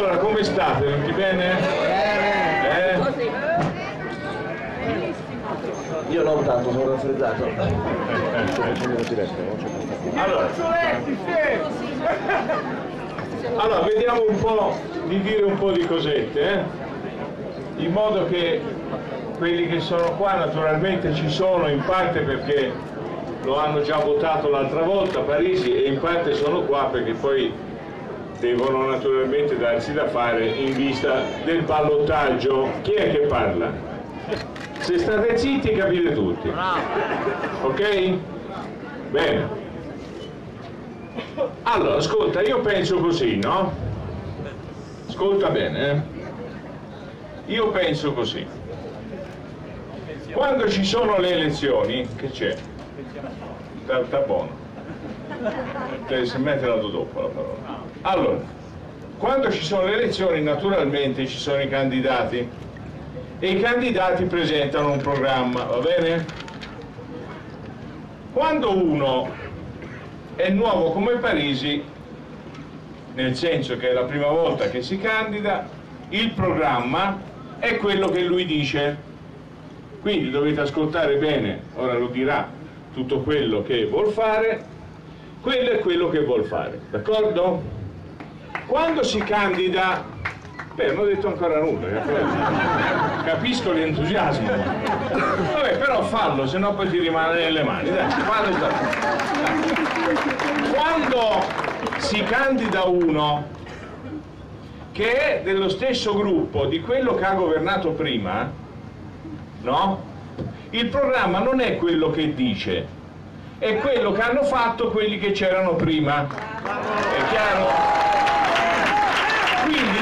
Allora, come state? Tutti bene? Io non tanto, sono raffreddato. Allora, vediamo un po' di dire un po' di cosette, in modo che quelli che sono qua naturalmente ci sono in parte perché lo hanno già votato l'altra volta a Parisi e in parte sono qua perché poi devono naturalmente darsi da fare in vista del ballottaggio. Chi è che parla? Se state zitti capite tutti, ok? Bene. Allora, ascolta, io penso così, no? Ascolta bene, Io penso così. Quando ci sono le elezioni, che c'è? Sta buono. Se mette la do dopo la parola. Allora, quando ci sono le elezioni, naturalmente ci sono i candidati e i candidati presentano un programma, va bene? Quando uno è nuovo come Parisi, nel senso che è la prima volta che si candida, il programma è quello che lui dice. Quindi dovete ascoltare bene, ora lo dirà, tutto quello che vuol fare, quello è quello che vuol fare, d'accordo? Quando si candida, non ho detto ancora nulla, capisco l'entusiasmo, vabbè, però fallo, se no poi ti rimane nelle mani, dai, fallo. Quando si candida uno che è dello stesso gruppo di quello che ha governato prima, no? Il programma non è quello che dice, è quello che hanno fatto quelli che c'erano prima, è chiaro? Quindi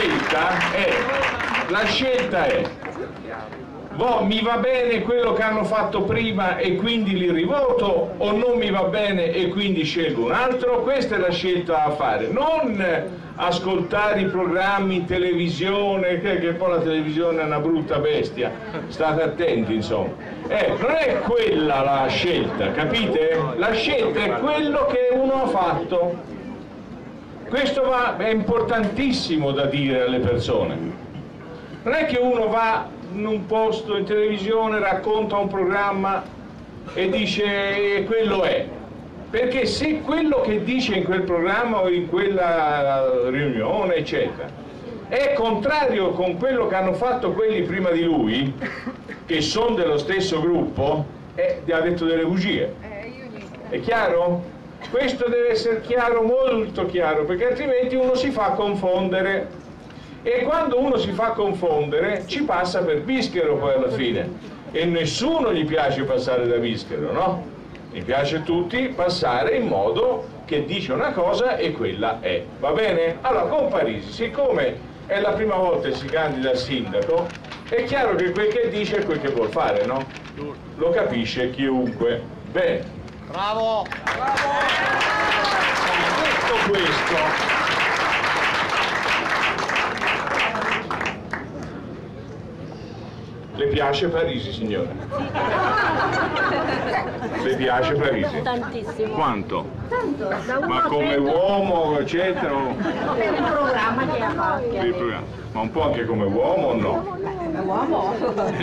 la scelta è mi va bene quello che hanno fatto prima e quindi li rivoto, o non mi va bene e quindi scelgo un altro. Questa è la scelta da fare, non ascoltare i programmi in televisione, che poi la televisione è una brutta bestia, state attenti, insomma. Non è quella la scelta, capite? La scelta è quello che uno ha fatto. Questo è importantissimo da dire alle persone. Non è che uno va in un posto in televisione, racconta un programma e dice quello è. Perché se quello che dice in quel programma o in quella riunione, eccetera, è contrario con quello che hanno fatto quelli prima di lui, che sono dello stesso gruppo, ha detto delle bugie. È chiaro? Questo deve essere chiaro, molto chiaro, perché altrimenti uno si fa confondere. E quando uno si fa confondere ci passa per bischero poi alla fine, e nessuno gli piace passare da bischero, no? Gli piace a tutti passare in modo che dice una cosa e quella è, va bene? Allora con Parisi, siccome è la prima volta che si candida al sindaco, è chiaro che quel che dice è quel che vuol fare, no? Lo capisce chiunque. Bene. Bravo! Bravo! Detto questo, le piace Parisi, signore? Le piace Parisi? Tantissimo. Quanto? Tanto, da 1 Ma a come 100. uomo, eccetera? Per il programma che ha fatto. Il programma. Ma un po' anche come uomo o no? Uomo?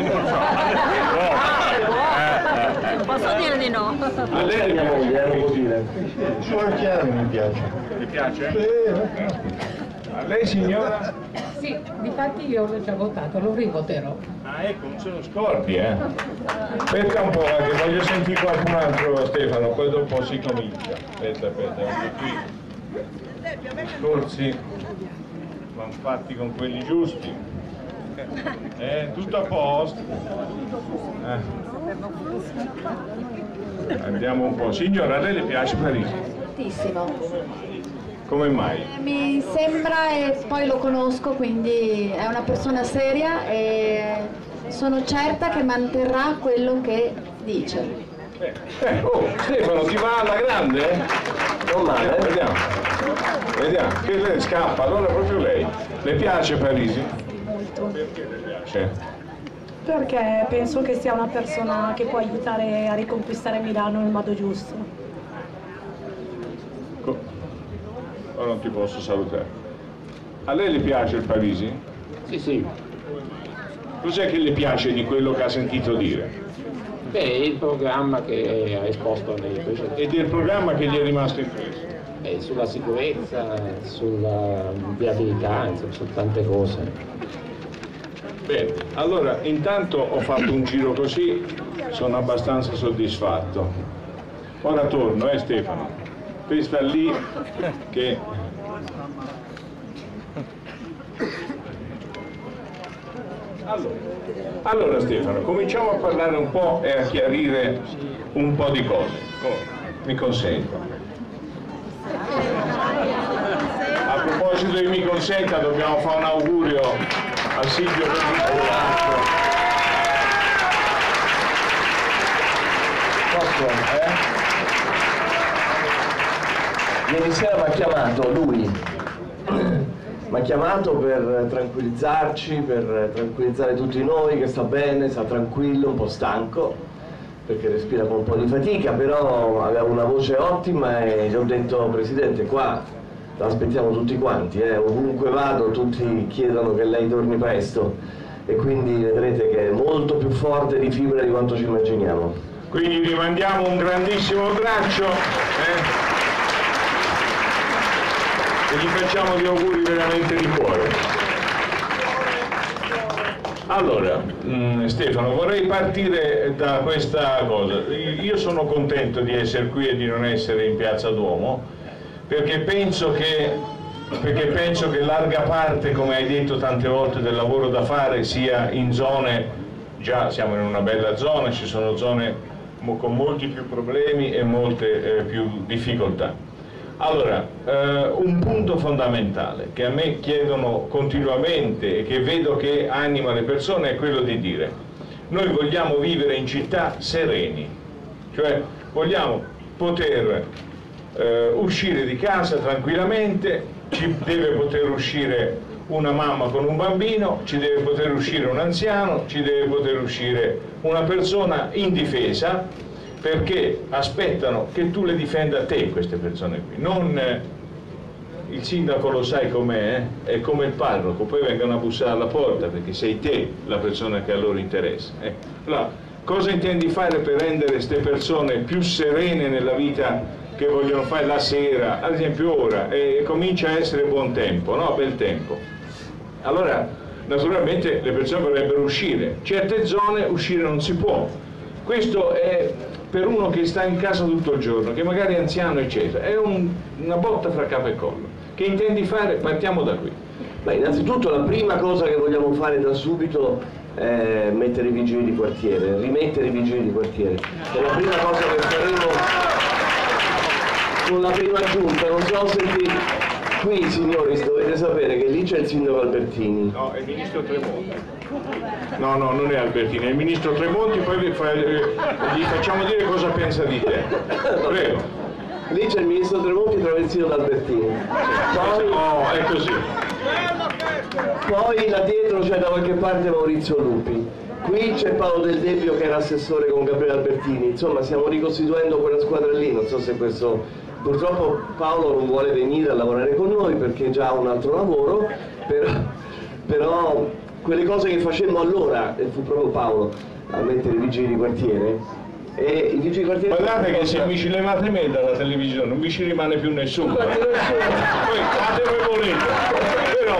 Posso dire di no? A lei Mia moglie, devo dire. Sulla chiave mi piace. mi piace? A lei, signora? Sì, difatti io l'ho già votato, lo rivoterò. Ah, ecco, non se lo scordi, Aspetta un po', che voglio sentire qualcun altro, Stefano, poi dopo si comincia. Aspetta, anche qui. I discorsi vanno fatti con quelli giusti. Tutto a posto? Andiamo un po'. Signora, a lei le piace Parisi? Tantissimo. Come mai? Mi sembra, e poi lo conosco, quindi è una persona seria e sono certa che manterrà quello che dice. Stefano, ti va alla grande? Non male, Vediamo. Vediamo. Che lei scappa, allora proprio lei. Le piace Parisi? Molto. Perché le piace? Perché penso che sia una persona che può aiutare a riconquistare Milano nel modo giusto. O non ti posso salutare? A lei le piace il Parisi? Sì, sì. Cos'è che le piace di quello che ha sentito dire? Beh, il programma che ha esposto nei precedenti. E del programma che gli è rimasto impresso? Sulla sicurezza, sulla viabilità, insomma, su tante cose. Bene, allora intanto ho fatto un giro così, sono abbastanza soddisfatto. Ora torno, Stefano. Te sta lì che... Allora Stefano, cominciamo a parlare un po' e a chiarire un po' di cose. Mi consenta. A proposito di mi consenta, dobbiamo fare un augurio a Silvio Berlusconi. Ieri sera mi ha chiamato lui, mi ha chiamato per tranquillizzarci, per tranquillizzare tutti noi, che sta bene, sta tranquillo, un po' stanco, perché respira con un po' di fatica, però aveva una voce ottima e gli ho detto: Presidente, qua lo aspettiamo tutti quanti, ovunque vado tutti chiedono che lei torni presto, e quindi vedrete che è molto più forte di fibra di quanto ci immaginiamo. Quindi vi mandiamo un grandissimo abbraccio e gli facciamo gli auguri veramente di cuore. Allora, Stefano, vorrei partire da questa cosa. Io sono contento di essere qui e di non essere in Piazza Duomo, perché penso che larga parte, come hai detto tante volte, del lavoro da fare sia in zone, già siamo in una bella zona, ci sono zone con molti più problemi e molte più difficoltà. Allora, un punto fondamentale che a me chiedono continuamente e che vedo che anima le persone è quello di dire: noi vogliamo vivere in città sereni, cioè vogliamo poter uscire di casa tranquillamente, ci deve poter uscire una mamma con un bambino, ci deve poter uscire un anziano, ci deve poter uscire una persona indifesa, perché aspettano che tu le difenda te, queste persone qui, non il sindaco, lo sai com'è, è come il parroco, poi vengono a bussare alla porta perché sei te la persona che a loro interessa. Allora, cosa intendi fare per rendere queste persone più serene nella vita che vogliono fare la sera, ad esempio ora, comincia a essere buon tempo, no? Bel tempo. Allora, naturalmente le persone vorrebbero uscire, certe zone uscire non si può. Questo è per uno che sta in casa tutto il giorno, che magari è anziano eccetera, è una botta fra capo e collo. Che intendi fare? Partiamo da qui. Beh, innanzitutto la prima cosa che vogliamo fare da subito è mettere i vigili di quartiere, rimettere i vigili di quartiere. È la prima cosa che faremo con la prima giunta. Non so se qui, signori, dovete sapere che lì c'è il sindaco Albertini. No, è il ministro Tremonti. No, non è Albertini, è il ministro Tremonti, poi gli facciamo dire cosa pensa di te. Prego. Lì c'è il ministro Tremonti travestito da Albertini. Poi, è così. Poi là dietro c'è da qualche parte Maurizio Lupi. Qui c'è Paolo Del Debbio che era assessore con Gabriele Albertini. Insomma, stiamo ricostituendo quella squadra lì, non so se questo... Purtroppo Paolo non vuole venire a lavorare con noi perché già ha un altro lavoro, però quelle cose che facemmo allora, e fu proprio Paolo a mettere i vigili di quartiere, e i vigili di quartiere... Guardate che se mi ci levate me dalla televisione non vi ci rimane più nessuno. Poi fate voi volete, però...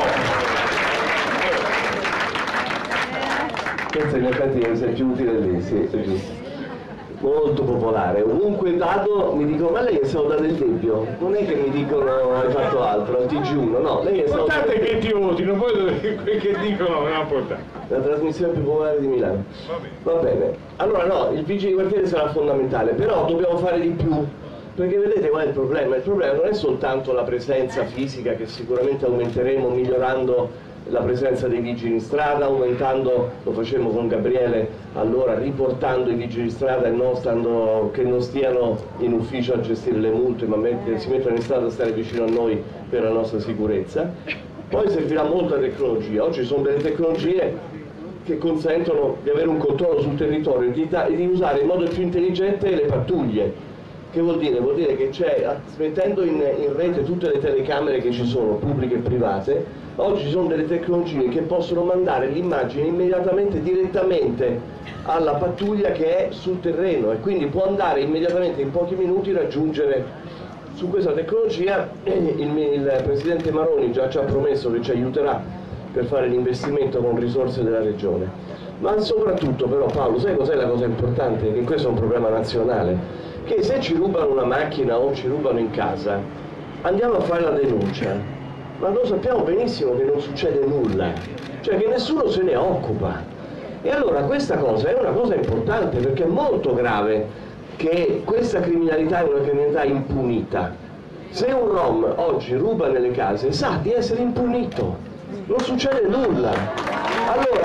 Questo in effetti sei più utile lì, sì, è giusto. Molto popolare, ovunque vado mi dicono: ma lei è stato da Del Debbio? Non è che mi dicono hai fatto altro, al TG1, no, lei è stato... Guardate che ti votino, poi quel che dicono non portare. La trasmissione più popolare di Milano. Va bene. Allora no, il vigile di quartiere sarà fondamentale, però dobbiamo fare di più, perché vedete qual è il problema? Il problema non è soltanto la presenza fisica, che sicuramente aumenteremo migliorando la presenza dei vigili in strada, aumentando, lo facemmo con Gabriele, allora riportando i vigili in strada e che non stiano in ufficio a gestire le multe, ma si mettano in strada a stare vicino a noi per la nostra sicurezza. Poi servirà molta tecnologia. Oggi ci sono delle tecnologie che consentono di avere un controllo sul territorio e di usare in modo più intelligente le pattuglie. Che vuol dire? Vuol dire che c'è, mettendo in rete tutte le telecamere che ci sono, pubbliche e private, oggi ci sono delle tecnologie che possono mandare l'immagine immediatamente, direttamente alla pattuglia che è sul terreno, e quindi può andare immediatamente in pochi minuti raggiungere. Su questa tecnologia il Presidente Maroni già ci ha promesso che ci aiuterà per fare l'investimento con risorse della Regione. Ma soprattutto però, Paolo, sai cos'è la cosa importante? Che questo è un problema nazionale. Che se ci rubano una macchina o ci rubano in casa, andiamo a fare la denuncia, ma lo sappiamo benissimo che non succede nulla, cioè che nessuno se ne occupa. E allora questa cosa è una cosa importante, perché è molto grave che questa criminalità è una criminalità impunita. Se un Rom oggi ruba nelle case sa di essere impunito, non succede nulla. Allora,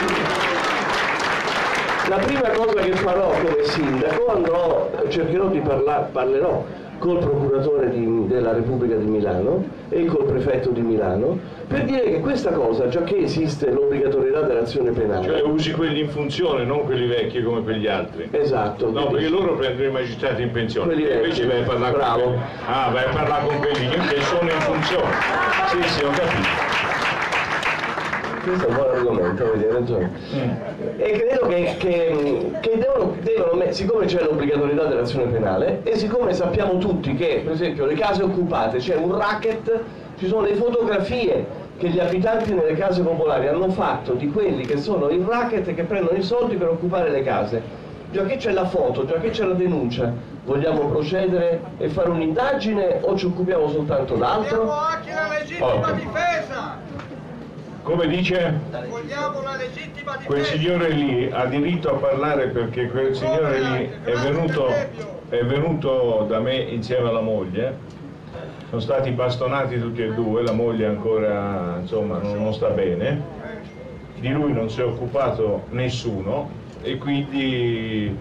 la prima cosa che farò come sindaco, parlerò col procuratore della Repubblica di Milano e col prefetto di Milano per dire che questa cosa, già che esiste l'obbligatorietà dell'azione penale. Cioè usi quelli in funzione, non quelli vecchi come quegli altri. Esatto. No, perché loro prendono i magistrati in pensione. Quelli vecchi. Invece vai a parlare Bravo. con quelli. Ah, vai a parlare con quelli che sono in funzione. Sì, ho capito. Questo è un buon argomento, hai ragione. E credo che devono, siccome c'è l'obbligatorietà dell'azione penale e siccome sappiamo tutti che, per esempio, le case occupate c'è un racket, ci sono le fotografie che gli abitanti nelle case popolari hanno fatto di quelli che sono il racket che prendono i soldi per occupare le case. Già che c'è la foto, già che c'è la denuncia, vogliamo procedere e fare un'indagine o ci occupiamo soltanto d'altro? Vogliamo anche la legittima difesa! Come dice? Vogliamo la legittima difesa! Quel signore lì ha diritto a parlare perché quel signore lì è venuto da me insieme alla moglie, sono stati bastonati tutti e due, la moglie ancora insomma non sta bene, di lui non si è occupato nessuno e quindi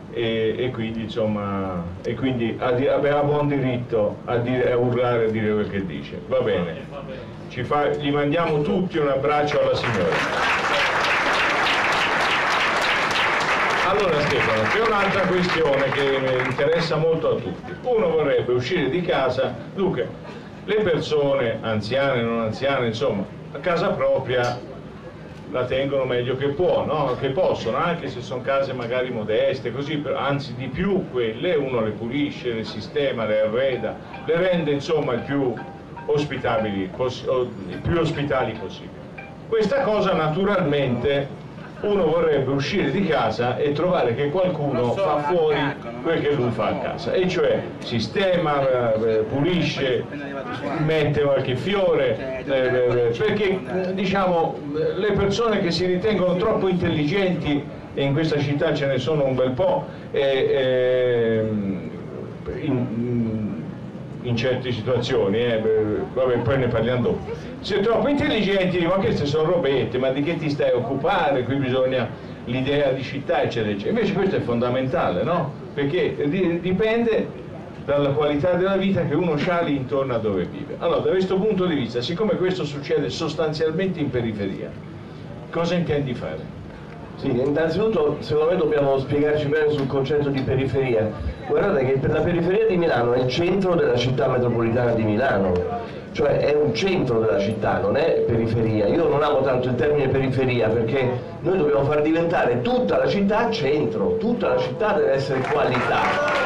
aveva buon diritto a urlare e a dire quel che dice. Va bene, gli mandiamo tutti un abbraccio alla signora. Allora Stefano, c'è un'altra questione che mi interessa molto a tutti. Uno vorrebbe uscire di casa, dunque le persone anziane, non anziane, insomma, a casa propria la tengono meglio che possono, anche se sono case magari modeste, così, anzi di più quelle, uno le pulisce, le sistema, le arreda, le rende insomma il più ospitali possibile. Questa cosa naturalmente uno vorrebbe uscire di casa e trovare che qualcuno fa fuori quel che lui fa a casa, e cioè sistema, pulisce, mette qualche fiore, perché diciamo le persone che si ritengono troppo intelligenti, e in questa città ce ne sono un bel po', in certe situazioni, vabbè, poi ne parliamo dopo. Se troppo intelligenti dicono: ma queste sono robette, ma di che ti stai a occupare, qui bisogna l'idea di città, eccetera, eccetera. Invece questo è fondamentale, no? Perché dipende dalla qualità della vita che uno ha lì intorno a dove vive. Allora, da questo punto di vista, siccome questo succede sostanzialmente in periferia, cosa intendi fare? Sì, innanzitutto secondo me dobbiamo spiegarci bene sul concetto di periferia. Guardate che la periferia di Milano è il centro della città metropolitana di Milano, cioè è un centro della città, non è periferia. Io non amo tanto il termine periferia perché noi dobbiamo far diventare tutta la città centro, tutta la città deve essere qualità.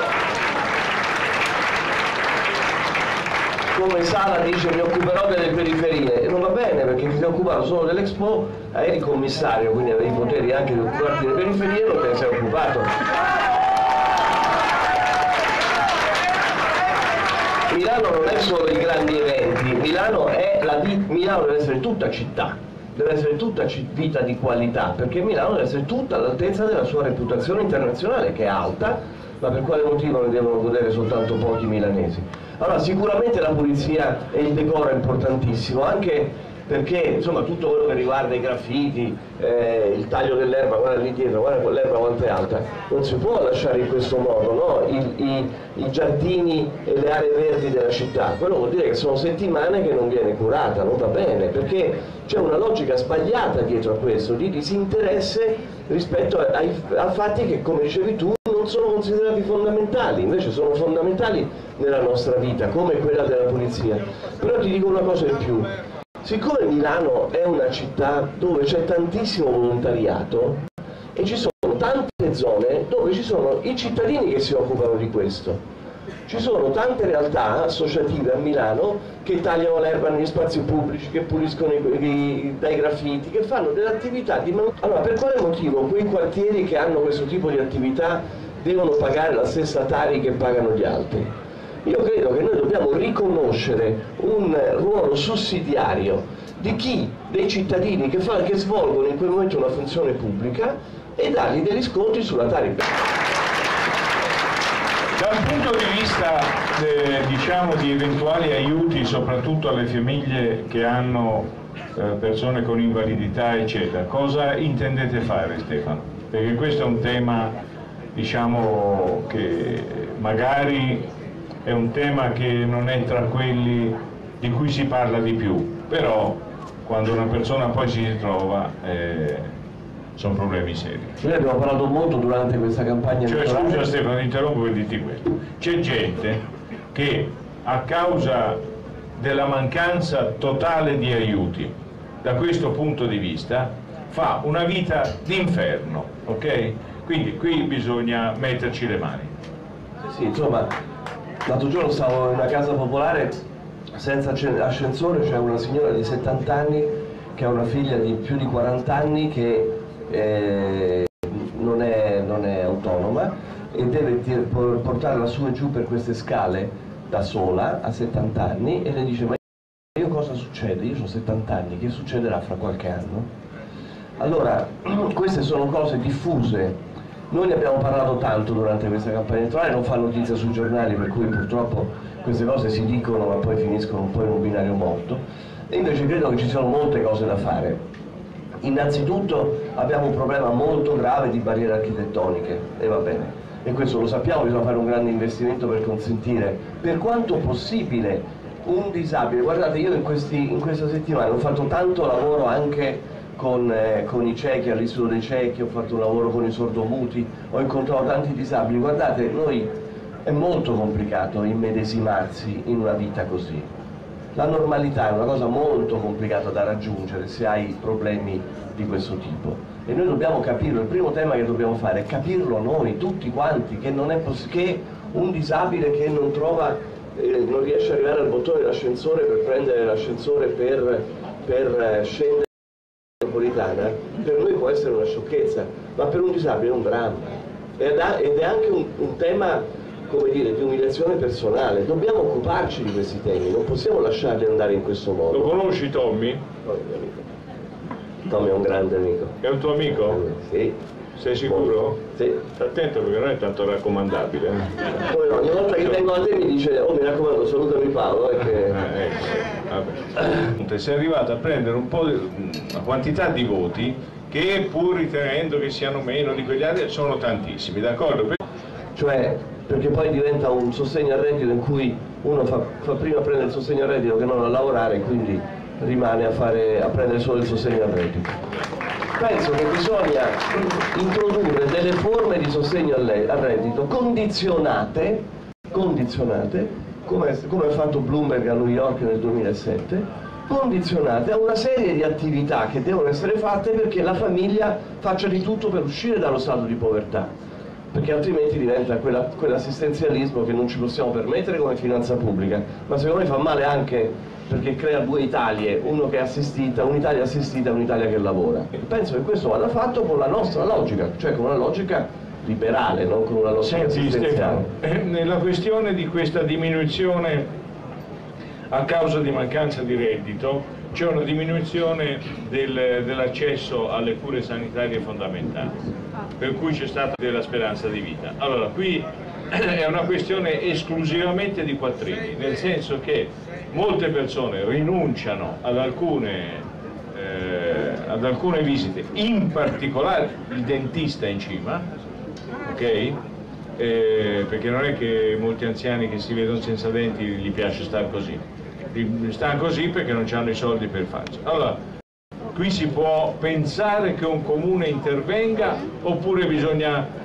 Come Sala dice: mi occuperò delle periferie, e non va bene, perché ti sei occupato solo dell'Expo, eri commissario, quindi avevi i poteri anche di occuparti delle periferie e non te ne sei occupato. Milano non è solo i grandi eventi, Milano deve essere tutta città, deve essere tutta vita di qualità, perché Milano deve essere tutta all'altezza della sua reputazione internazionale, che è alta, ma per quale motivo ne devono godere soltanto pochi milanesi? Allora, sicuramente la pulizia e il decoro è importantissimo, anche perché insomma tutto quello che riguarda i graffiti, il taglio dell'erba, guarda lì dietro, guarda quell'erba quanto è alta, non si può lasciare in questo modo, no? I giardini e le aree verdi della città, quello vuol dire che sono settimane che non viene curata, non va bene, perché c'è una logica sbagliata dietro a questo, di disinteresse rispetto a fatti che, come dicevi tu, non non sono considerati fondamentali, invece sono fondamentali nella nostra vita, come quella della polizia. Però ti dico una cosa in più, siccome Milano è una città dove c'è tantissimo volontariato e ci sono tante zone dove ci sono i cittadini che si occupano di questo, ci sono tante realtà associative a Milano che tagliano l'erba negli spazi pubblici, che puliscono dai graffiti, che fanno delle attività di manutenzione. Allora, per quale motivo quei quartieri che hanno questo tipo di attività devono pagare la stessa Tari che pagano gli altri? Io credo che noi dobbiamo riconoscere un ruolo sussidiario dei cittadini che svolgono in quel momento una funzione pubblica e dargli degli sconti sulla Tari. Dal punto di vista diciamo di eventuali aiuti soprattutto alle famiglie che hanno persone con invalidità eccetera, cosa intendete fare, Stefano? Perché questo è un tema, diciamo, che magari è un tema che non è tra quelli di cui si parla di più, però quando una persona poi si ritrova sono problemi seri. Noi abbiamo parlato molto durante questa campagna elettorale. Scusa Stefano, interrompo per dirti questo. C'è gente che a causa della mancanza totale di aiuti, da questo punto di vista, fa una vita d'inferno, ok? Quindi qui bisogna metterci le mani. Sì, insomma, l'altro giorno stavo in una casa popolare senza ascensore, c'è una signora di 70 anni che ha una figlia di più di 40 anni che non è autonoma e deve portarla su e giù per queste scale da sola a 70 anni e le dice: ma io cosa succede? Io ho 70 anni, che succederà fra qualche anno? Allora, queste sono cose diffuse, noi ne abbiamo parlato tanto durante questa campagna elettorale, non fa notizia sui giornali, per cui purtroppo queste cose si dicono ma poi finiscono un po' in un binario morto, e invece credo che ci siano molte cose da fare. Innanzitutto abbiamo un problema molto grave di barriere architettoniche, e va bene, e questo lo sappiamo, bisogna fare un grande investimento per consentire, per quanto possibile, un disabile. Guardate, io in questa settimana ho fatto tanto lavoro anche con i ciechi, all'Istituto dei Ciechi, ho fatto un lavoro con i sordomuti, ho incontrato tanti disabili. Guardate, è molto complicato immedesimarsi in una vita così. La normalità è una cosa molto complicata da raggiungere se hai problemi di questo tipo, e noi dobbiamo capirlo. Il primo tema che dobbiamo fare è capirlo noi, tutti quanti, che non è che un disabile che non trova, non riesce ad arrivare al bottone dell'ascensore per prendere l'ascensore per scendere in metropolitana, per noi può essere una sciocchezza, ma per un disabile è un dramma, ed è anche un tema, come dire, di umiliazione personale. Dobbiamo occuparci di questi temi, non possiamo lasciarli andare in questo modo. Lo conosci Tommy? Tommy è un grande amico. È un tuo amico? Sì. Sei sicuro? Sì. Attento perché non è tanto raccomandabile. Poi no, ogni volta che vengo a te mi dice: oh, mi raccomando, salutami Paolo. Vabbè. Sei arrivato a prendere un po' una quantità di voti che, pur ritenendo che siano meno di quegli altri, sono tantissimi, d'accordo? Cioè, perché poi diventa un sostegno al reddito in cui uno fa prima prendere il sostegno al reddito che non a lavorare, e quindi rimane a prendere solo il sostegno al reddito. Penso che bisogna introdurre delle forme di sostegno al reddito condizionate, come ha fatto Bloomberg a New York nel 2007, condizionate a una serie di attività che devono essere fatte perché la famiglia faccia di tutto per uscire dallo stato di povertà, perché altrimenti diventa quell'assistenzialismo che non ci possiamo permettere come finanza pubblica, ma secondo me fa male anche perché crea due Italie, un'Italia assistita e un'Italia che lavora. Penso che questo vada fatto con la nostra logica, cioè con una logica liberale, non con una logica assistenziale. Nella questione di questa diminuzione a causa di mancanza di reddito, c'è una diminuzione dell'accesso alle cure sanitarie fondamentali, per cui c'è stata della speranza di vita. Allora, qui è una questione esclusivamente di quattrini, nel senso che molte persone rinunciano ad alcune visite, in particolare il dentista in cima, ok? Perché non è che molti anziani che si vedono senza denti gli piace stare così, stanno così perché non hanno i soldi per farci. Allora, qui si può pensare che un comune intervenga oppure bisogna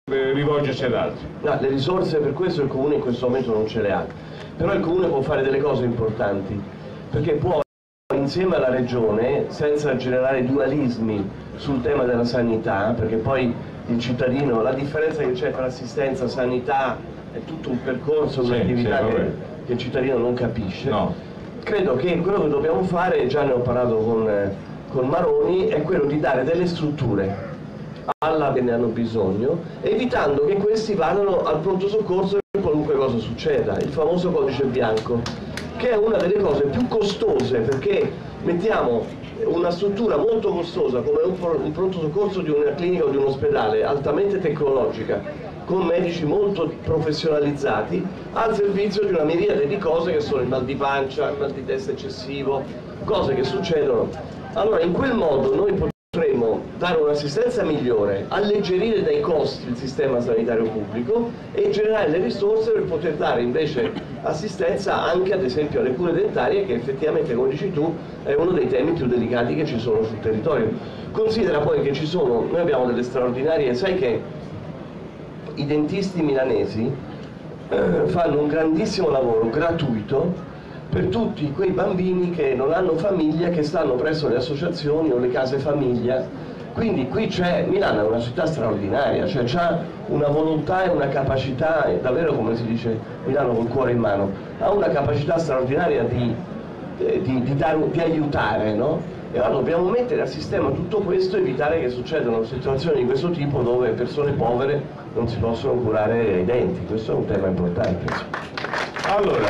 rivolgersi ad altri. No, le risorse per questo il Comune in questo momento non ce le ha, però il Comune può fare delle cose importanti, perché può insieme alla Regione, senza generare dualismi sul tema della sanità, perché poi il cittadino, la differenza che c'è tra assistenza, sanità, è tutto un percorso, un'attività che il cittadino non capisce. No. Credo che quello che dobbiamo fare, già ne ho parlato con Maroni, è quello di dare delle strutture alla che ne hanno bisogno, evitando che questi vadano al pronto soccorso e qualunque cosa succeda, il famoso codice bianco, che è una delle cose più costose, perché mettiamo una struttura molto costosa come un pronto soccorso di una clinica o di un ospedale altamente tecnologica, con medici molto professionalizzati, al servizio di una miriade di cose che sono il mal di pancia, il mal di testa eccessivo, cose che succedono. Allora in quel modo noi potremo dare un'assistenza migliore, alleggerire dai costi il sistema sanitario pubblico e generare le risorse per poter dare invece assistenza anche ad esempio alle cure dentarie, che effettivamente, come dici tu, è uno dei temi più delicati che ci sono sul territorio. Considera poi che noi abbiamo delle straordinarie, sai che i dentisti milanesi fanno un grandissimo lavoro gratuito per tutti quei bambini che non hanno famiglia, che stanno presso le associazioni o le case famiglia. Quindi qui Milano è una città straordinaria, cioè ha una volontà e una capacità, davvero come si dice Milano col cuore in mano, ha una capacità straordinaria di aiutare, no? E allora dobbiamo mettere a sistema tutto questo e evitare che succedano situazioni di questo tipo dove persone povere non si possono curare i denti. Questo è un tema importante. Allora,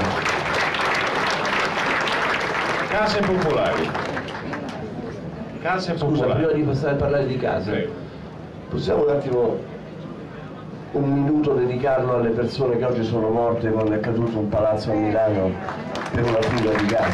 case popolari. Case popolari. Scusa, prima di passare a parlare di case, possiamo un attimo, un minuto dedicarlo alle persone che oggi sono morte quando è caduto un palazzo a Milano per una fuga di gas?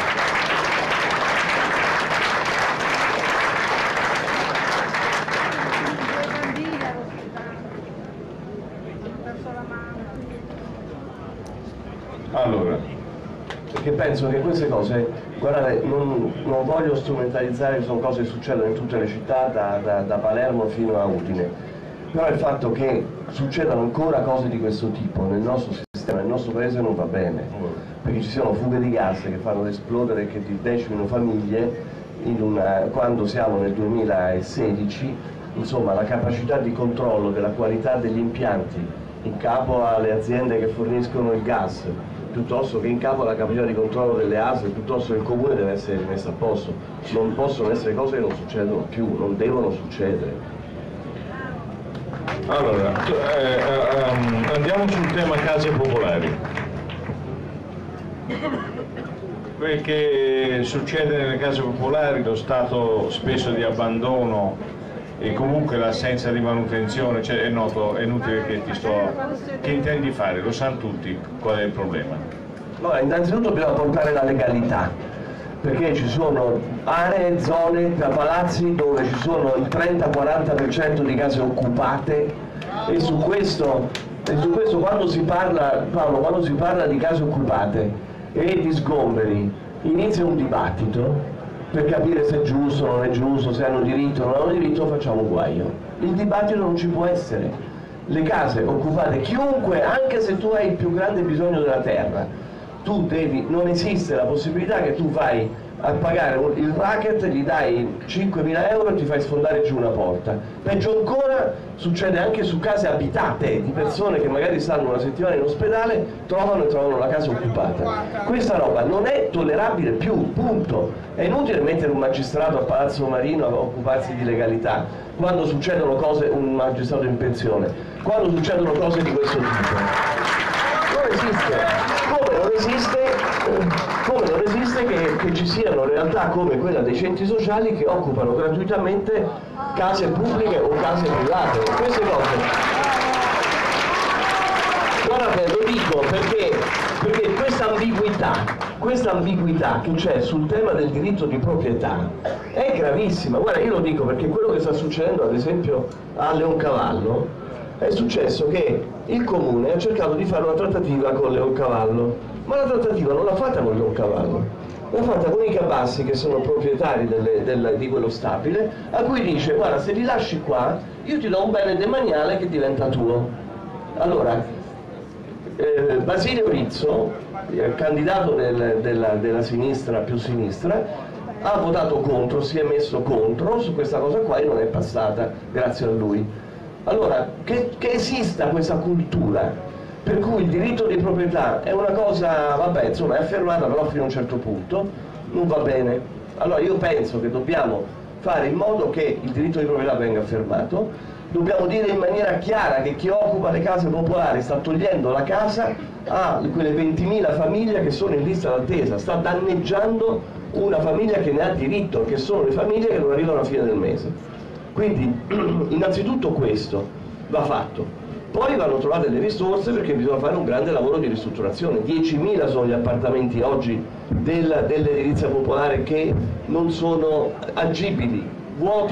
Allora, perché penso che queste cose, guardate, non voglio strumentalizzare, sono cose che succedono in tutte le città, da Palermo fino a Udine, però il fatto che succedano ancora cose di questo tipo nel nostro sistema, nel nostro paese, non va bene, perché ci siano fughe di gas che fanno esplodere e che decimino famiglie quando siamo nel 2016, insomma la capacità di controllo della qualità degli impianti in capo alle aziende che forniscono il gas, piuttosto che in capo alla capacità di controllo delle ASL, piuttosto che il comune, deve essere rimessa a posto. Non possono essere cose che non succedono più, non devono succedere. Allora, andiamo sul tema case popolari. Quel che succede nelle case popolari, lo stato spesso di abbandono e comunque l'assenza di manutenzione, cioè, è noto, è inutile che che intendi fare, lo sanno tutti qual è il problema. Allora, innanzitutto bisogna portare la legalità, perché ci sono aree, zone, palazzi dove ci sono il 30-40% di case occupate e su questo quando si parla, Paolo, quando si parla di case occupate e di sgomberi, inizia un dibattito per capire se è giusto, non è giusto, se hanno diritto o non hanno diritto, facciamo un guaio. Il dibattito non ci può essere. Le case occupate, chiunque, anche se tu hai il più grande bisogno della terra, non esiste la possibilità che tu vai a pagare il racket, gli dai 5.000 euro e ti fai sfondare giù una porta. Peggio ancora succede anche su case abitate di persone che magari stanno una settimana in ospedale, trovano la casa occupata. Questa roba non è tollerabile più, punto. È inutile mettere un magistrato a Palazzo Marino a occuparsi di legalità quando succedono cose, un magistrato in pensione, quando succedono cose di questo tipo. Non esiste. Come non esiste che ci siano realtà come quella dei centri sociali che occupano gratuitamente case pubbliche o case private. Queste cose. Guardate, lo dico perché questa ambiguità che c'è sul tema del diritto di proprietà è gravissima. Guarda, io lo dico perché quello che sta succedendo ad esempio a Leoncavallo è successo che il comune ha cercato di fare una trattativa con Leoncavallo, ma la trattativa non l'ha fatta con Leoncavallo, l'ha fatta con i Cabassi, che sono proprietari di quello stabile, a cui dice: guarda, se li lasci qua io ti do un bene demaniale che diventa tuo. Allora Basilio Rizzo, candidato della sinistra più sinistra, ha votato contro, si è messo contro su questa cosa qua e non è passata, grazie a lui. Allora, che esista questa cultura per cui il diritto di proprietà è una cosa, vabbè, insomma, è affermata, però fino a un certo punto non va bene. Allora io penso che dobbiamo fare in modo che il diritto di proprietà venga affermato, dobbiamo dire in maniera chiara che chi occupa le case popolari sta togliendo la casa a quelle 20.000 famiglie che sono in lista d'attesa, sta danneggiando una famiglia che ne ha diritto, che sono le famiglie che non arrivano alla fine del mese. Quindi innanzitutto questo va fatto, poi vanno trovate le risorse, perché bisogna fare un grande lavoro di ristrutturazione. 10.000 sono gli appartamenti oggi dell'edilizia popolare che non sono agibili, vuoti,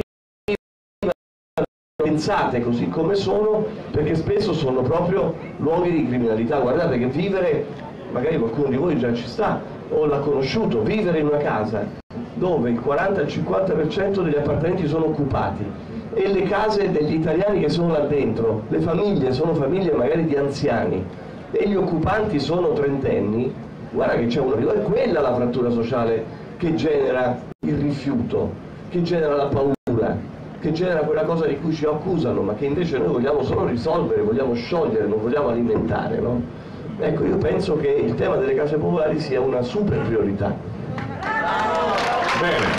pensate così come sono, perché spesso sono proprio luoghi di criminalità. Guardate che vivere, magari qualcuno di voi già ci sta o l'ha conosciuto, vivere in una casa dove il 40-50% degli appartamenti sono occupati e le case degli italiani che sono là dentro, le famiglie sono famiglie magari di anziani e gli occupanti sono trentenni, guarda che c'è è quella la frattura sociale che genera il rifiuto, che genera la paura, che genera quella cosa di cui ci accusano, ma che invece noi vogliamo solo risolvere, vogliamo sciogliere, non vogliamo alimentare, no? Ecco, io penso che il tema delle case popolari sia una super priorità. Bene.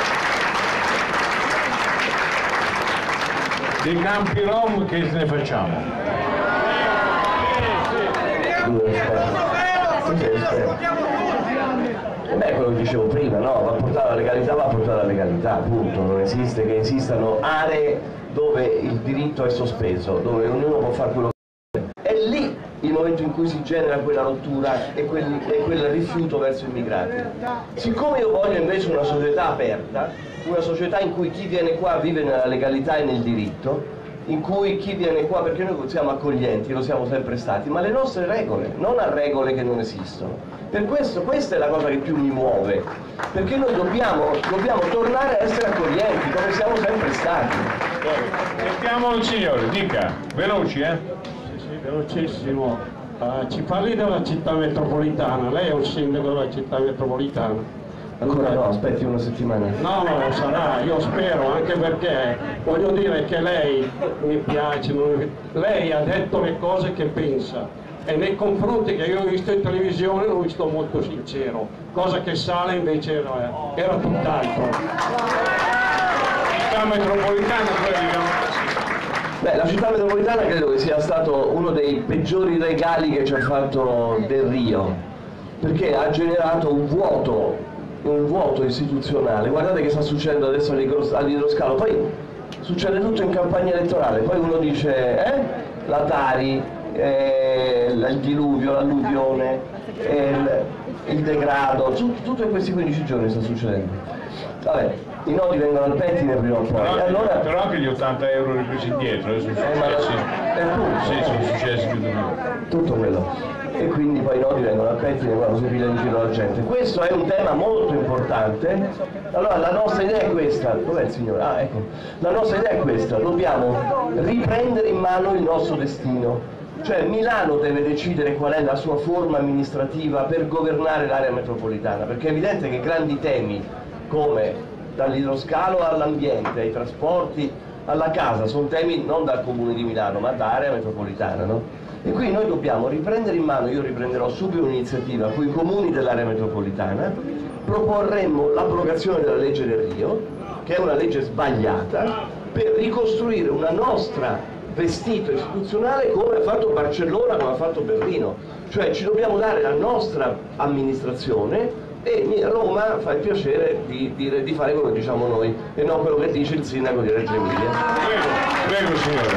Dei campi rom che ne facciamo? Beh, quello che dicevo prima, no? Va portata la legalità, va portata la legalità, appunto. Non esiste che esistano aree dove il diritto è sospeso, dove ognuno può fare quello che vuole. È lì il momento in cui si genera quella rottura e quel rifiuto verso i immigrati. Siccome io voglio invece una società aperta, una società in cui chi viene qua vive nella legalità e nel diritto, in cui chi viene qua, perché noi siamo accoglienti, lo siamo sempre stati, ma le nostre regole, non a regole che non esistono. Per questo, questa è la cosa che più mi muove, perché noi dobbiamo tornare a essere accoglienti, come siamo sempre stati. Sentiamo il signore, dica, veloci, Velocissimo. Ci parli della città metropolitana, lei è un sindaco della città metropolitana. Ancora no, aspetti una settimana. No, lo sarà, io spero, anche perché voglio dire che lei mi piace, lei ha detto le cose che pensa e nei confronti che io ho visto in televisione l'ho visto molto sincero, cosa che Sala invece era tutt'altro. Città metropolitana, Beh, la città metropolitana credo che sia stato uno dei peggiori regali che ci ha fatto Del Rio, perché ha generato un vuoto istituzionale. Guardate che sta succedendo adesso all'idroscalo, poi succede tutto in campagna elettorale, poi uno dice la Tari, il diluvio, l'alluvione, il degrado, tutto in questi 15 giorni sta succedendo. Vabbè, i nodi vengono al pettine prima o poi. Però anche gli 80 euro ripresi indietro sono successi. Sì, sono successi più di tutto quello. E quindi poi i nodi vengono al pettine quando si piglia in giro la gente. Questo è un tema molto importante. Allora la nostra idea è questa. Dov'è il signore? Ah, ecco. La nostra idea è questa. Dobbiamo riprendere in mano il nostro destino. Cioè Milano deve decidere qual è la sua forma amministrativa per governare l'area metropolitana, perché è evidente che grandi temi come dall'idroscalo all'ambiente, ai trasporti, alla casa, sono temi non dal Comune di Milano ma da area metropolitana, no? E quindi noi dobbiamo riprendere in mano, io riprenderò subito un'iniziativa con i comuni dell'area metropolitana, proporremmo l'abrogazione della legge del Rio, che è una legge sbagliata, per ricostruire una nostra vestito istituzionale come ha fatto Barcellona, come ha fatto Berlino, cioè ci dobbiamo dare la nostra amministrazione e Roma fa il piacere di fare quello che diciamo noi e non quello che dice il sindaco di Reggio Emilia. Prego signora.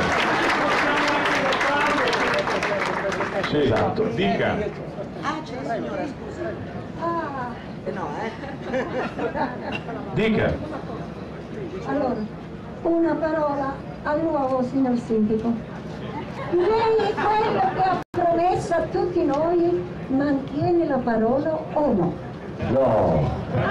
Sì, esatto. Dica. C'è la signora, scusa. Dica. Allora, una parola al nuovo signor sindaco. Lei quello che ha promesso a tutti noi mantiene la parola o no? No.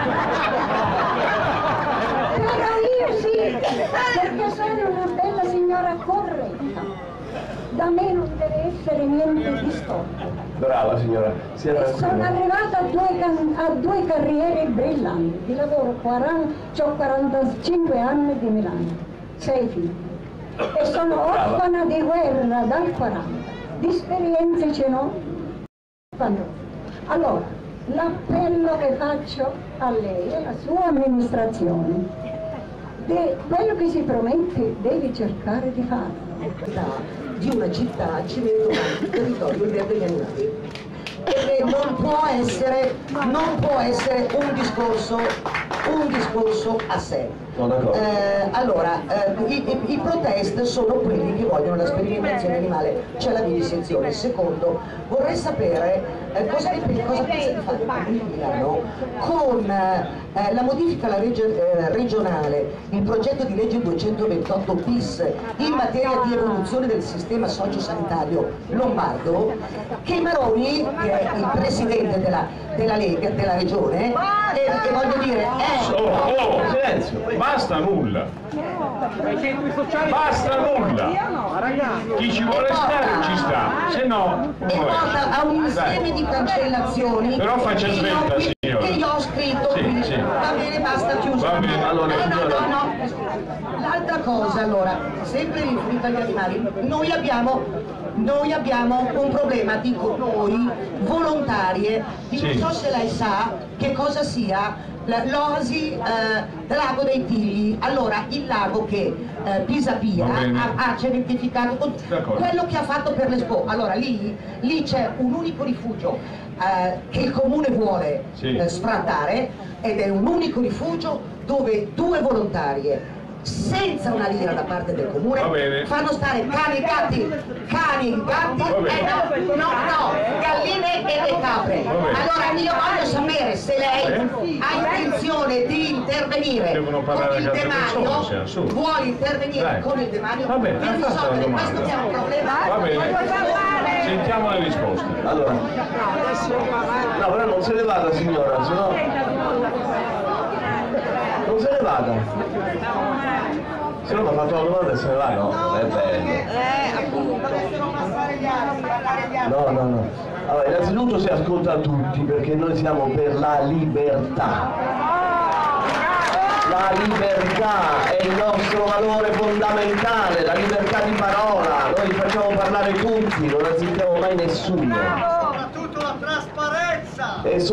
Però io sì, perché sono una bella signora corretta. Da me non deve essere niente di storto. Brava signora. Sono arrivata a due carriere brillanti. Di lavoro ho 45 anni di Milano, 6 figli. E sono orfana di guerra dal 40. Di esperienze ce n'ho. Allora, l'appello che faccio a lei e alla sua amministrazione, quello che si promette devi cercare di fare. Di una città ci mettono il territorio degli animali. E non può essere un discorso a sé. Allora, i protest sono quelli che vogliono la sperimentazione animale, c'è la vivisezione. Secondo, vorrei sapere cosa pensa di fare il Milano con la modifica alla legge regionale, il progetto di legge 228 bis in materia di evoluzione del sistema sociosanitario lombardo, che Maroni, che è il presidente della Lega, della regione, e voglio dire silenzio, basta nulla, basta nulla, chi ci vuole stare ci sta, se no e porta a un insieme di cancellazioni. Però faccia svelta, signora, che io ho scritto, quindi va bene, basta, chiuso. Va bene, allora, no. L'altra cosa, allora, sempre riferita agli animali, noi abbiamo un problema, dico noi, volontarie, non so se lei sa che cosa sia l'oasi Lago dei Tigli. Allora, il lago che Pisapia ha certificato quello che ha fatto per l'Expo. Allora, lì c'è un unico rifugio che il comune vuole sfrattare, ed è un unico rifugio dove 2 volontarie senza una lira da parte del comune fanno stare cani e gatti, galline e capre. Allora io voglio sapere se lei ha intenzione di intervenire con il demanio, vuole intervenire con il demanio per risolvere questo che è un problema. Va bene, sentiamo le risposte. Allora, no, però non se ne vada signora, se no non se ne vada. Se no mi ha fatto una domanda e se ne va, no? È bello. Appunto. Dovessero passare gli altri, parlare gli altri. No. Allora, innanzitutto si ascolta tutti perché noi siamo per la libertà. La libertà è il nostro valore fondamentale, la libertà di parola. Noi facciamo parlare tutti, non azzecchiamo mai nessuno. Soprattutto la trasparenza. E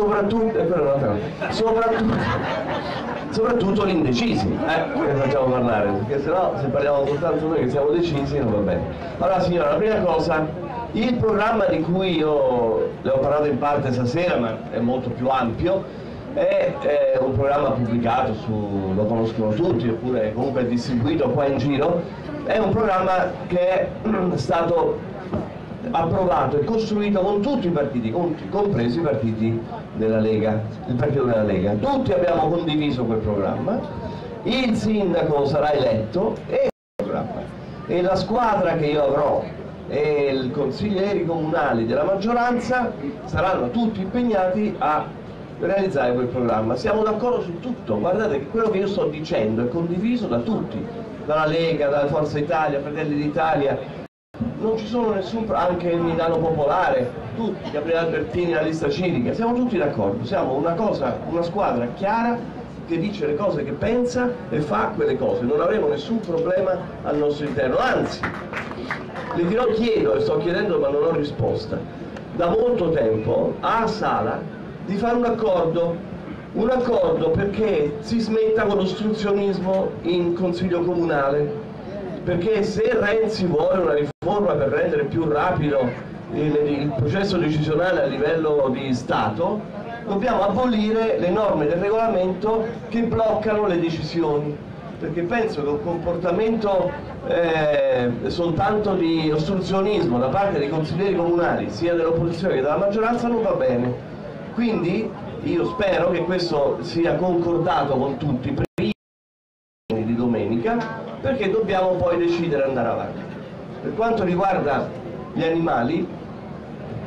soprattutto gli indecisi, che facciamo parlare, perché sennò se parliamo soltanto noi che siamo decisi non va bene. Allora signora, la prima cosa, il programma di cui io le ho parlato in parte stasera, ma è molto più ampio, è un programma pubblicato lo conoscono tutti, oppure comunque è distribuito qua in giro, è un programma che è stato approvato e costruito con tutti i partiti, compresi i partiti della Lega, il partito della Lega. Tutti abbiamo condiviso quel programma, il sindaco sarà eletto e il programma. E la squadra che io avrò e i consiglieri comunali della maggioranza saranno tutti impegnati a realizzare quel programma. Siamo d'accordo su tutto, guardate che quello che io sto dicendo è condiviso da tutti, dalla Lega, dalla Forza Italia, Fratelli d'Italia. Non ci sono anche il Milano Popolare, tutti, Gabriele Albertini, la lista civica, siamo tutti d'accordo, siamo una squadra chiara che dice le cose che pensa e fa quelle cose, non avremo nessun problema al nostro interno, anzi, chiedo e sto chiedendo ma non ho risposta, da molto tempo a Sala di fare un accordo perché si smetta con l'ostruzionismo in Consiglio Comunale. Perché se Renzi vuole una riforma per rendere più rapido il processo decisionale a livello di Stato, dobbiamo abolire le norme del regolamento che bloccano le decisioni, perché penso che un comportamento soltanto di ostruzionismo da parte dei consiglieri comunali, sia dell'opposizione che della maggioranza, non va bene. Quindi io spero che questo sia concordato con tutti prima di domenica, perché dobbiamo poi decidere di andare avanti. Per quanto riguarda gli animali,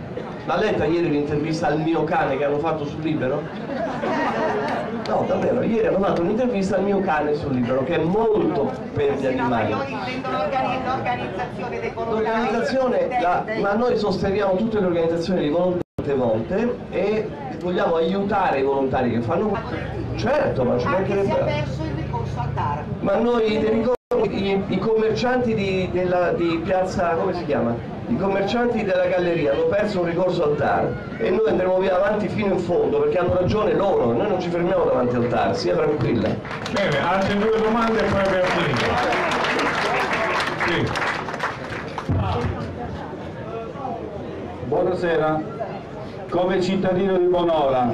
Ma letta ieri l'intervista al mio cane che hanno fatto sul Libero? No, davvero, ieri hanno fatto un'intervista al mio cane sul Libero, che è molto per gli animali. Ma io intendo l'organizzazione dei volontari. L'organizzazione, ma noi sosteniamo tutte le organizzazioni di volontari tante volte e vogliamo aiutare i volontari che fanno. Certo, ma ci mancherebbe. Si è perso il ricorso al TAR. Ma noi i commercianti di piazza, come si chiama? I commercianti della galleria hanno perso un ricorso al TAR e noi andremo via avanti fino in fondo perché hanno ragione loro, noi non ci fermiamo davanti al TAR, sia tranquilla. Bene, altre due domande e poi abbiamo finito. Sì. Buonasera, come cittadino di Bonola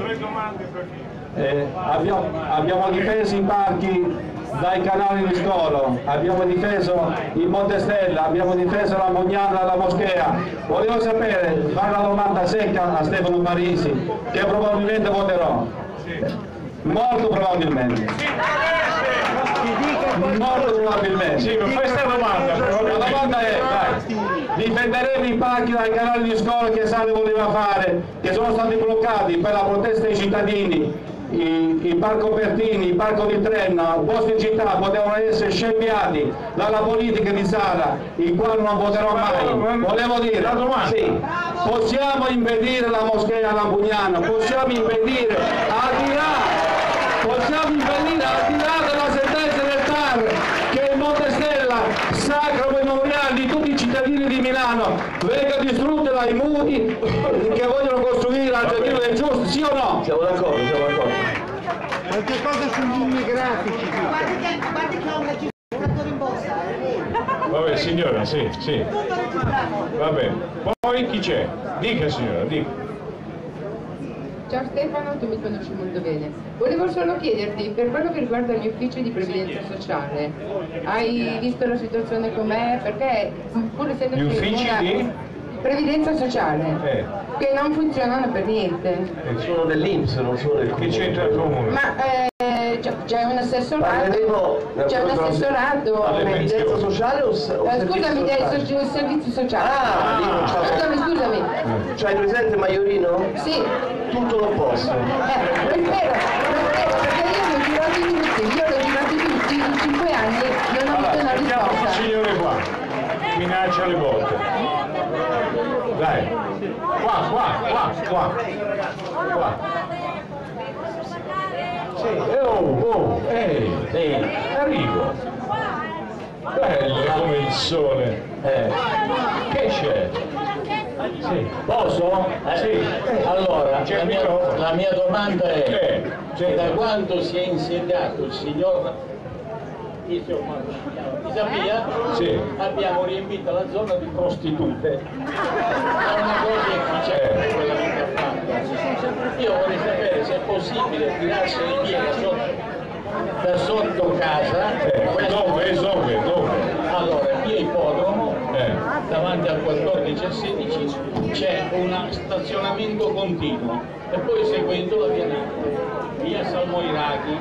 abbiamo difeso i parchi dai canali di scolo, abbiamo difeso il Monte Stella, abbiamo difeso la Mugnana, la Moschea. Volevo sapere, fare una domanda secca a Stefano Parisi, che probabilmente voterò. Molto probabilmente. Molto probabilmente. Sì, ma fai questa domanda. La domanda è, dai, difenderemo i parchi dai canali di scolo che Sale voleva fare, che sono stati bloccati per la protesta dei cittadini. Il parco Pertini, il parco di Trenna, posti in città potevano essere scempiati dalla politica di Sala, il quale non voterò mai. Volevo dire, sì, possiamo impedire la moschea alla Bugnana, possiamo impedire al di là della sentenza del TAR che il Monte Stella, sacro memoriale di tutti i cittadini di Milano, venga distrutto dai muri che vogliono costruire al Giardino del Giusto, sì o no? Siamo d'accordo, siamo d'accordo. Qualche cosa sugli immigrati. Guardi che ho un registratore in borsa. Vabbè signora, sì, sì. Vabbè. Poi chi c'è? Dica signora, dica. Ciao Stefano, tu mi conosci molto bene. Volevo solo chiederti, per quello che riguarda gli uffici di previdenza sociale, hai visto la situazione com'è? Perché pur essendo gli uffici di previdenza sociale che non funzionano per niente. Sono dell'Inps, non sono del comune. Che c'entra il comune? Ma c'è un assessorato. C'è un assessorato. Previdenza sociale o scusami, del servizio sociale. Scusami. C'hai presente Maiorino? Sì. Tutto l'opposto. Lo spero, perché io l'ho girato tutti, in 5 anni non ho avuto una risposta. Signore qua, minaccia le botte. Dai, qua. Sì, arrivo. Belle come il sole. Che c'è? Sì. Posso? Sì. Allora, C'è la mia domanda è da quando si è insediato il signor Pisapia, sì, abbiamo riempito la zona di prostitute. È una cosa efficiente quella che ha fatto. Io vorrei sapere se è possibile tirarsi via da sotto casa. Dove? Allora, via Ippodromo, davanti al 14 e 16 c'è un stazionamento continuo e poi seguendo la via Napoli, via Salmoiraghi,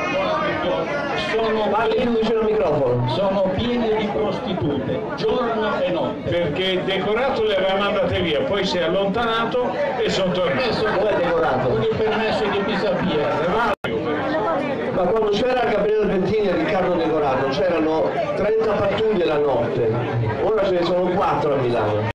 sono piene di prostitute, giorno e notte. Perché il decorato le aveva mandate via, poi si è allontanato e sono tornato. Dove è decorato? Con il permesso di Pisapia. Ma quando c'era Gabriele Bettini e Riccardo Decorato c'erano 30 pattuglie la notte, ora ce ne sono 4 a Milano.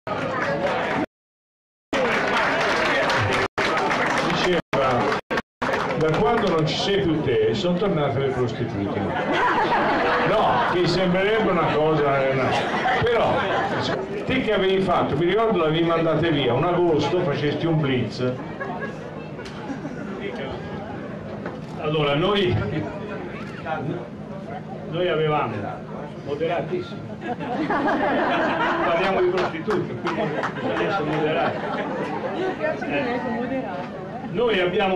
Diceva, da quando non ci sei più te sono tornate le prostitute. No, ti sembrerebbe una cosa, però te che avevi fatto, mi ricordo l'avevi mandate via, un agosto facesti un blitz. Allora, noi avevamo moderatissimo, parliamo di prostituti, quindi bisogna essere moderati. Noi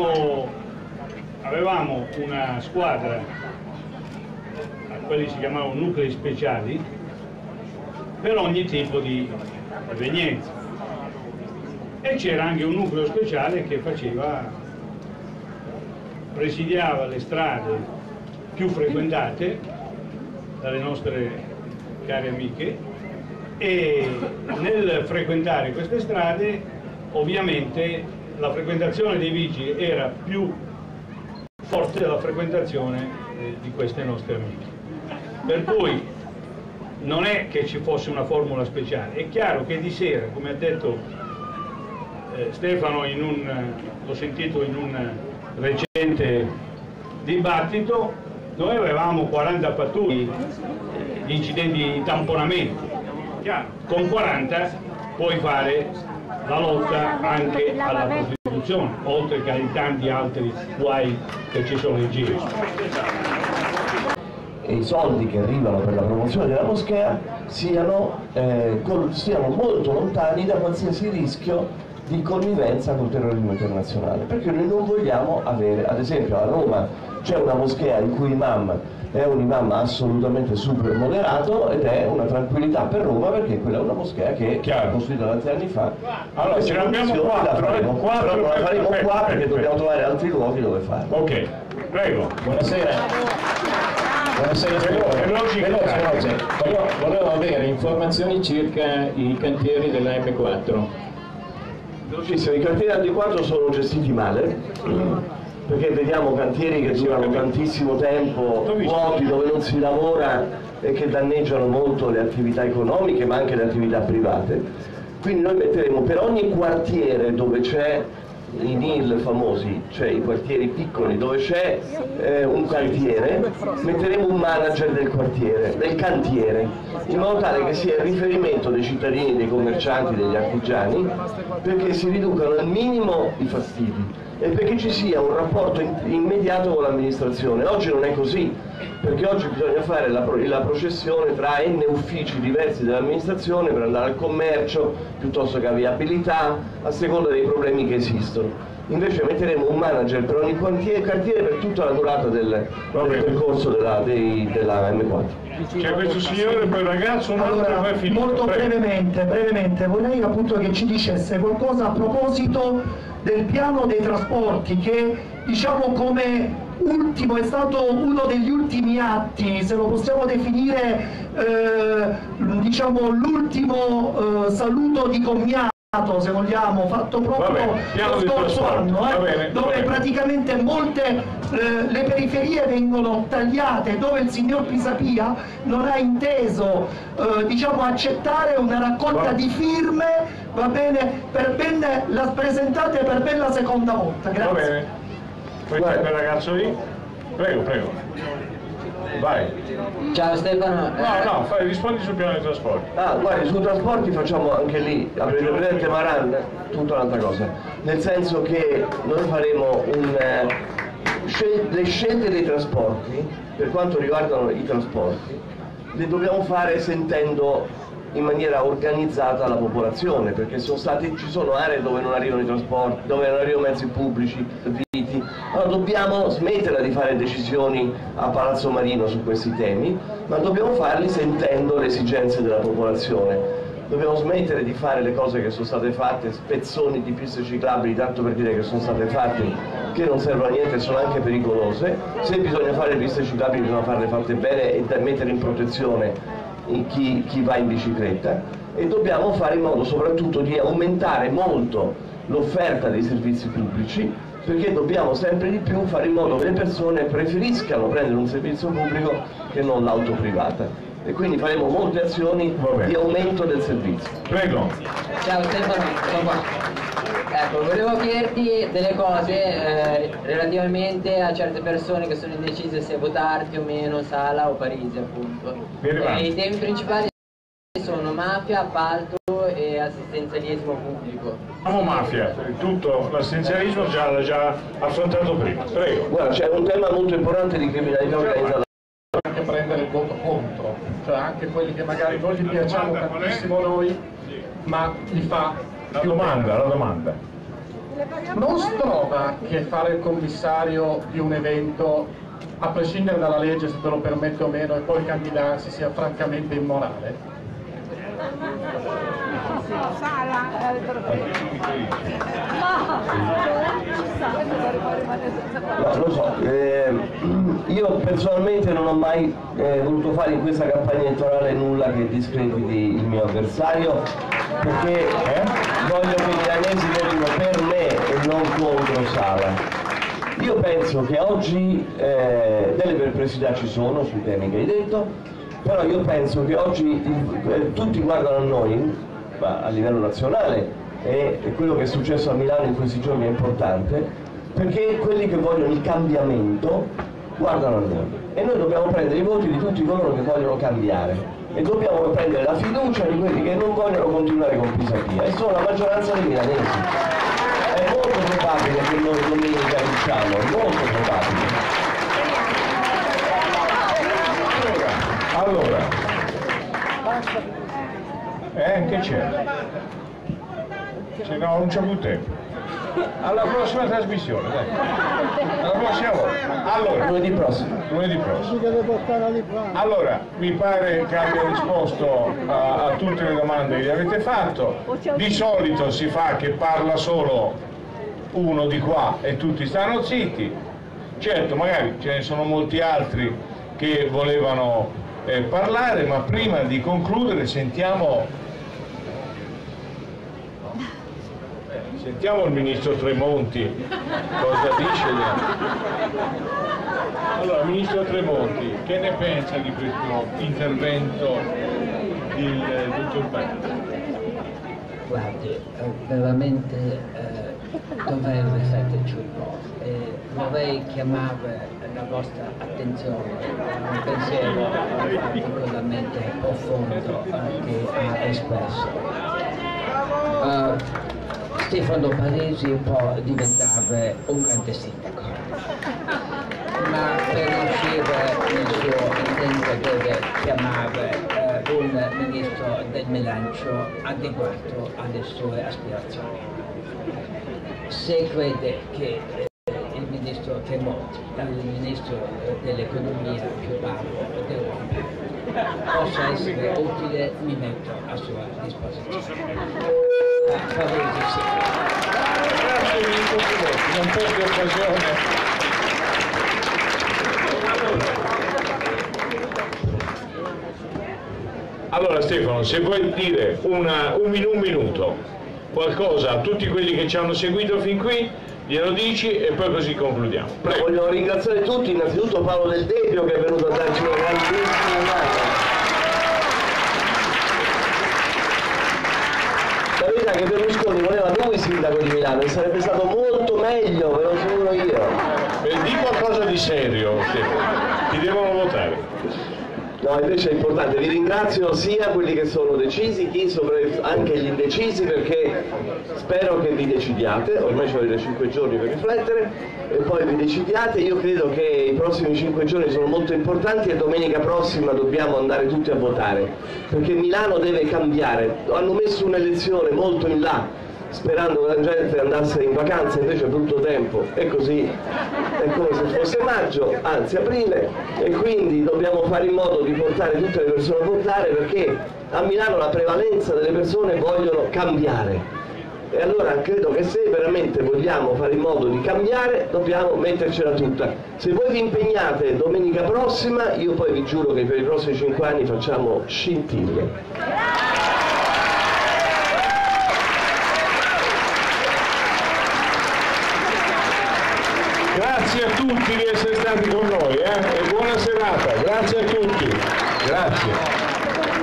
avevamo una squadra, quelli si chiamavano nuclei speciali, per ogni tipo di evenienza. E c'era anche un nucleo speciale che presidiava le strade più frequentate dalle nostre care amiche e nel frequentare queste strade ovviamente la frequentazione dei vigili era più forte della frequentazione di queste nostre amiche. Per cui non è che ci fosse una formula speciale, è chiaro che di sera, come ha detto Stefano, l'ho sentito in un recente dibattito, noi avevamo 40 pattuglie di incidenti di tamponamento. Con 40 puoi fare la lotta anche alla prostituzione, oltre che ai tanti altri guai che ci sono in giro. E i soldi che arrivano per la promozione della moschea siano molto lontani da qualsiasi rischio di connivenza col terrorismo internazionale, perché noi non vogliamo avere, ad esempio a Roma c'è una moschea il cui imam è un imam assolutamente super moderato ed è una tranquillità per Roma, perché quella è una moschea che è costruita tanti anni fa. Allora ce ne abbiamo 4, però non la faremo qua perché dobbiamo trovare altri luoghi dove farlo. Ok, prego. Buonasera. Buonasera, veloce. Volevo avere informazioni circa i cantieri della M4. Velocissimo, i cantieri M4 sono gestiti male, perché vediamo cantieri che durano tantissimo tempo, vuoti, dove non si lavora e che danneggiano molto le attività economiche ma anche le attività private. Quindi noi metteremo per ogni quartiere dove c'è i NIL famosi, cioè i quartieri piccoli dove c'è un cantiere, metteremo un manager del quartiere, del cantiere, in modo tale che sia il riferimento dei cittadini, dei commercianti, degli artigiani, perché si riducano al minimo i fastidi e perché ci sia un rapporto immediato con l'amministrazione. Oggi non è così, perché oggi bisogna fare la processione tra N uffici diversi dell'amministrazione per andare al commercio, piuttosto che a viabilità, a seconda dei problemi che esistono. Invece metteremo un manager per ogni quartiere per tutta la durata del percorso della M4. C'è questo signore, poi ragazzo, allora, molto brevemente, vorrei appunto che ci dicesse qualcosa a proposito del piano dei trasporti che, diciamo, come ultimo è stato uno degli ultimi atti, se lo possiamo definire diciamo l'ultimo saluto di commiato, se vogliamo, fatto proprio lo scorso anno, dove praticamente molte le periferie vengono tagliate, dove il signor Pisapia non ha inteso diciamo accettare una raccolta di firme, va bene, la presentate per ben la seconda volta. Grazie. Va bene. Poi c'è quel ragazzo lì. Prego. Vai. Ciao Stefano. No, rispondi sul piano dei trasporti. Guardi, sui trasporti facciamo anche lì, avete presente Maran, tutta un'altra cosa. Nel senso che noi faremo le scelte dei trasporti, per quanto riguardano i trasporti, le dobbiamo fare sentendo in maniera organizzata la popolazione, perché ci sono aree dove non arrivano i trasporti, dove non arrivano mezzi pubblici, serviti. Allora dobbiamo smetterla di fare decisioni a Palazzo Marino su questi temi, ma dobbiamo farli sentendo le esigenze della popolazione. Dobbiamo smettere di fare le cose che sono state fatte, spezzoni di piste ciclabili, tanto per dire che sono state fatte, che non servono a niente e sono anche pericolose. Se bisogna fare piste ciclabili bisogna farle fatte bene e mettere in protezione chi va in bicicletta, e dobbiamo fare in modo soprattutto di aumentare molto l'offerta dei servizi pubblici, perché dobbiamo sempre di più fare in modo che le persone preferiscano prendere un servizio pubblico che non l'auto privata, e quindi faremo molte azioni di aumento del servizio. Prego. Ciao Stefano, sono qua. Ecco, volevo chiederti delle cose relativamente a certe persone che sono indecise se votarti o meno, Sala o Parisi appunto. I temi principali sono mafia, appalto e assistenzialismo pubblico. Mafia, tutto l'assistenzialismo l'ha già affrontato prima. Prego. Guarda, c'è un tema molto importante di criminalità organizzata. Anche prendere il voto contro, cioè anche quelli che magari non gli piacciamo tantissimo noi, ma li fa più male. La domanda. Non si trova che fare il commissario di un evento, a prescindere dalla legge se te lo permette o meno, e poi candidarsi sia francamente immorale? Lo so, io personalmente non ho mai voluto fare in questa campagna elettorale nulla che discrediti il mio avversario, perché voglio che i milanesi per me e non contro Sala. Io penso che oggi delle perplessità ci sono sui temi che hai detto, però io penso che oggi tutti guardano a noi, ma a livello nazionale, e quello che è successo a Milano in questi giorni è importante, perché quelli che vogliono il cambiamento guardano a noi e noi dobbiamo prendere i voti di tutti coloro che vogliono cambiare e dobbiamo prendere la fiducia di quelli che non vogliono continuare con Pisapia, e sono la maggioranza dei milanesi. È molto probabile che noi domenica vinciamo, è molto probabile. Allora, che c'è? No, non c'è più tempo. Alla prossima trasmissione, dai. Alla prossima volta. Allora, lunedì prossimo. Allora, mi pare che abbia risposto a tutte le domande che gli avete fatto. Di solito si fa che parla solo uno di qua e tutti stanno zitti. Certo, magari ce ne sono molti altri che volevano parlare, ma prima di concludere sentiamo il ministro Tremonti cosa dice. Allora, ministro Tremonti, che ne pensa di questo intervento del dottor Bagni? Guardi, veramente dovrei rifletterci un po'. Vorrei chiamare la vostra attenzione a un pensiero particolarmente profondo che ha espresso. Stefano Parisi può diventare un grande sindaco, ma per riuscire nel suo intento deve chiamare un ministro del bilancio adeguato alle sue aspirazioni. Se crede che il ministro Tremonti, il ministro dell'economia più bravo d'Europa, possa essere utile, mi metto a sua disposizione. Parisi sì. Grazie ministro Tremonti, non perdi occasione. Allora Stefano, se vuoi dire un minuto qualcosa a tutti quelli che ci hanno seguito fin qui, glielo dici e poi così concludiamo. Prego. Voglio ringraziare tutti, innanzitutto Paolo Del Debbio che è venuto a darci una grandissima mano. La verità è che Berlusconi voleva lui sindaco di Milano e sarebbe stato molto meglio, ve lo giuro io. Di qualcosa di serio, Stefano, ti devono votare. No, invece è importante, vi ringrazio sia quelli che sono decisi, anche gli indecisi, perché spero che vi decidiate, ormai ci avete 5 giorni per riflettere e poi vi decidiate. Io credo che i prossimi 5 giorni sono molto importanti e domenica prossima dobbiamo andare tutti a votare, perché Milano deve cambiare. Hanno messo un'elezione molto in là, sperando che la gente andasse in vacanza, invece è brutto tempo, e così è come se fosse maggio, anzi aprile, e quindi dobbiamo fare in modo di portare tutte le persone a votare, perché a Milano la prevalenza delle persone vogliono cambiare. E allora credo che se veramente vogliamo fare in modo di cambiare dobbiamo mettercela tutta. Se voi vi impegnate domenica prossima, io poi vi giuro che per i prossimi 5 anni facciamo scintille. Grazie a tutti di essere stati con noi e buona serata, grazie a tutti, grazie.